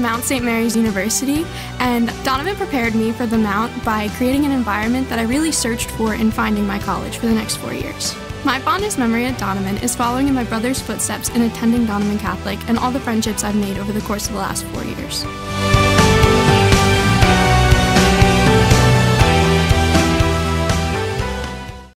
Mount St. Mary's University, and Donovan prepared me for the Mount by creating an environment that I really searched for in finding my college for the next 4 years. My fondest memory at Donovan is following in my brother's footsteps and attending Donovan Catholic and all the friendships I've made over the course of the last 4 years.